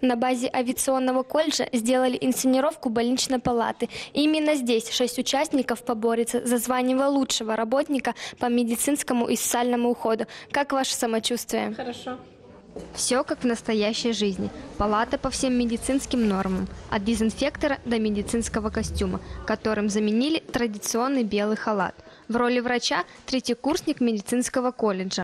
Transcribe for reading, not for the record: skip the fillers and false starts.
На базе авиационного колледжа сделали инсценировку больничной палаты. И именно здесь 6 участников поборются за звание лучшего работника по медицинскому и социальному уходу. Как ваше самочувствие? Хорошо. Все как в настоящей жизни. Палата по всем медицинским нормам. От дезинфектора до медицинского костюма, которым заменили традиционный белый халат. В роли врача третий курсник медицинского колледжа.